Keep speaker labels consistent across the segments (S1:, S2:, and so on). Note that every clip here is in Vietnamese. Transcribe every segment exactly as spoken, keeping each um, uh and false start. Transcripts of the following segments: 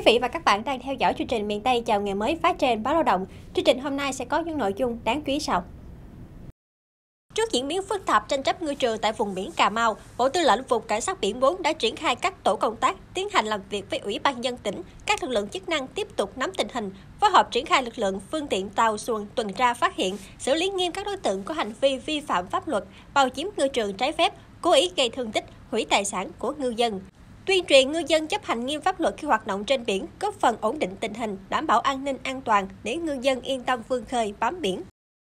S1: vị và các bạn đang theo dõi chương trình Miền Tây chào ngày mới phát trên Báo Lao động. Chương trình hôm nay sẽ có những nội dung đáng chú ý sau. Trước diễn biến phức tạp tranh chấp ngư trường tại vùng biển Cà Mau, Bộ Tư lệnh Vùng Cảnh sát biển bốn đã triển khai các tổ công tác tiến hành làm việc với Ủy ban nhân dân tỉnh, các lực lượng chức năng tiếp tục nắm tình hình, phối hợp triển khai lực lượng, phương tiện tàu xuồng tuần tra phát hiện, xử lý nghiêm các đối tượng có hành vi vi phạm pháp luật, bào chiếm ngư trường trái phép, cố ý gây thương tích, hủy tài sản của ngư dân. Tuyên truyền ngư dân chấp hành nghiêm pháp luật khi hoạt động trên biển, góp phần ổn định tình hình, đảm bảo an ninh an toàn để ngư dân yên tâm vươn khơi bám biển.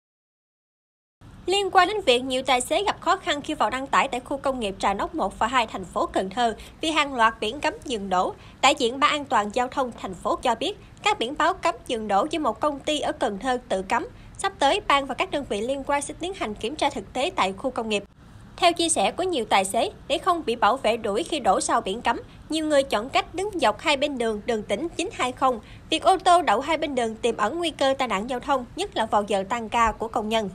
S1: Liên quan đến việc nhiều tài xế gặp khó khăn khi vào đăng tải tại khu công nghiệp Trà Nóc một và hai thành phố Cần Thơ vì hàng loạt biển cấm dừng đỗ, đại diện Ban An toàn giao thông thành phố cho biết các biển báo cấm dừng đỗ do một công ty ở Cần Thơ tự cấm. Sắp tới, ban và các đơn vị liên quan sẽ tiến hành kiểm tra thực tế tại khu công nghiệp. Theo chia sẻ của nhiều tài xế, để không bị bảo vệ đuổi khi đổ sau biển cấm, nhiều người chọn cách đứng dọc hai bên đường đường tỉnh chín hai không. Việc ô tô đậu hai bên đường tiềm ẩn nguy cơ tai nạn giao thông, nhất là vào giờ tăng ca của công nhân.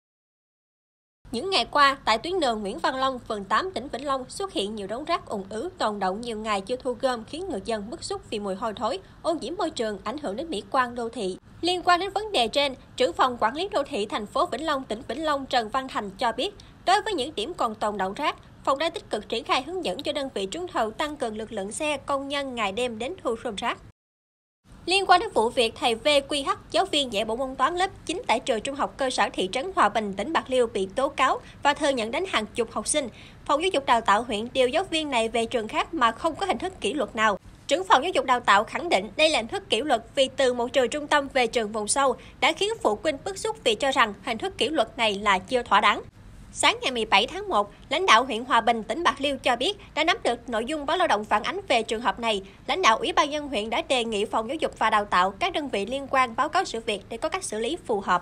S1: Những ngày qua, tại tuyến đường Nguyễn Văn Long, phường tám, tỉnh Vĩnh Long xuất hiện nhiều đống rác ùn ứ tồn đọng nhiều ngày chưa thu gom khiến người dân bức xúc vì mùi hôi thối, ô nhiễm môi trường, ảnh hưởng đến mỹ quan đô thị. Liên quan đến vấn đề trên, trưởng phòng quản lý đô thị thành phố Vĩnh Long, tỉnh Vĩnh Long Trần Văn Thành cho biết, đối với những điểm còn tồn đọng rác, phòng đang tích cực triển khai hướng dẫn cho đơn vị trúng thầu tăng cường lực lượng xe, công nhân ngày đêm đến thu gom rác. Liên quan đến vụ việc thầy vê quy hát, giáo viên dạy bộ môn toán lớp chín tại trường trung học cơ sở thị trấn Hòa Bình, tỉnh Bạc Liêu bị tố cáo và thừa nhận đánh hàng chục học sinh, Phòng Giáo dục Đào tạo huyện điều giáo viên này về trường khác mà không có hình thức kỷ luật nào. Trưởng phòng Giáo dục Đào tạo khẳng định đây là hình thức kỷ luật vì từ một trường trung tâm về trường vùng sâu đã khiến phụ huynh bức xúc vì cho rằng hình thức kỷ luật này là chưa thỏa đáng. Sáng ngày mười bảy tháng một, lãnh đạo huyện Hòa Bình, tỉnh Bạc Liêu cho biết đã nắm được nội dung Báo Lao động phản ánh về trường hợp này. Lãnh đạo Ủy ban nhân dân huyện đã đề nghị Phòng Giáo dục và Đào tạo các đơn vị liên quan báo cáo sự việc để có cách xử lý phù hợp.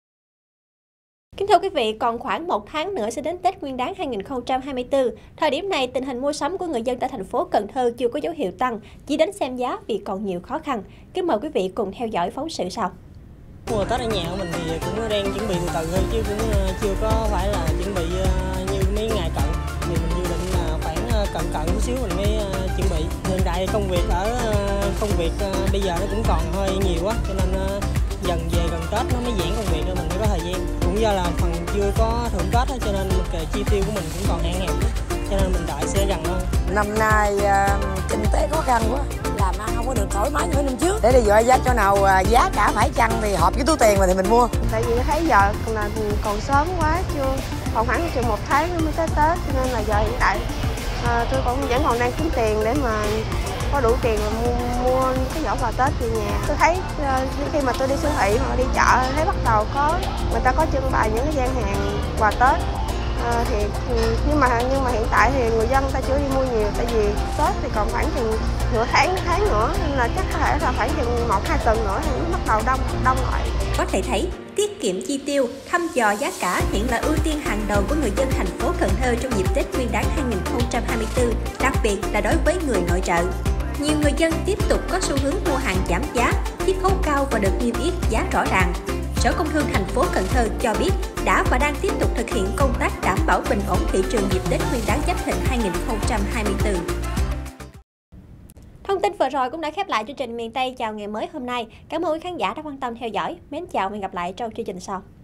S1: Kính thưa quý vị, còn khoảng một tháng nữa sẽ đến Tết Nguyên đán hai nghìn không trăm hai mươi tư. Thời điểm này, tình hình mua sắm của người dân tại thành phố Cần Thơ chưa có dấu hiệu tăng, chỉ đến xem giá vì còn nhiều khó khăn. Kính mời quý vị cùng theo dõi phóng sự sau.
S2: Mùa Tết ở nhà của mình thì cũng đang chuẩn bị từ từ thôi chứ cũng chưa có phải là chuẩn bị như mấy ngày cận, thì mình dự định là khoảng cận cận một xíu mình mới chuẩn bị. Hiện tại công việc ở công việc bây giờ nó cũng còn hơi nhiều quá, cho nên dần về gần Tết nó mới giãn công việc rồi mình mới có thời gian. Cũng do là phần chưa có thưởng Tết đó, cho nên cái chi tiêu của mình cũng còn hạn hẹp, cho nên mình đợi sẽ gần hơn.
S3: Năm nay uh, kinh tế khó khăn quá, làm ăn không có được thoải mái như năm trước. Để đi gọi giá chỗ nào uh, giá cả phải chăng thì hợp với túi tiền mà thì mình mua.
S4: Tại vì thấy giờ là còn sớm quá, chưa còn khoảng chừng một tháng nữa mới tới Tết, cho nên là giờ hiện tại uh, tôi cũng vẫn còn đang kiếm tiền để mà có đủ tiền mà mua, mua cái giỏ quà Tết về nhà. Tôi thấy uh, khi mà tôi đi siêu thị hoặc đi chợ thấy bắt đầu có người ta có trưng bày những cái gian hàng quà Tết. À, thì nhưng mà nhưng mà hiện tại thì người dân ta chưa đi mua nhiều, tại vì Tết thì còn khoảng chừng nửa tháng tháng nữa, nên là chắc có thể là khoảng chừng một hai tuần nữa thì nó bắt đầu đông đông lại.
S1: Có thể thấy tiết kiệm chi tiêu, thăm dò giá cả hiện là ưu tiên hàng đầu của người dân thành phố Cần Thơ trong dịp Tết Nguyên đán hai nghìn không trăm hai mươi tư, đặc biệt là đối với người nội trợ. Nhiều người dân tiếp tục có xu hướng mua hàng giảm giá, chiết khấu cao và được niêm yết giá rõ ràng. Sở Công Thương thành phố Cần Thơ cho biết đã và đang tiếp tục thực hiện công tác đảm bảo bình ổn thị trường dịp Tết Nguyên đán Giáp Thìn hai nghìn không trăm hai mươi tư. Thông tin vừa rồi cũng đã khép lại chương trình Miền Tây chào ngày mới hôm nay. Cảm ơn quý khán giả đã quan tâm theo dõi. Mến chào và hẹn gặp lại trong chương trình sau.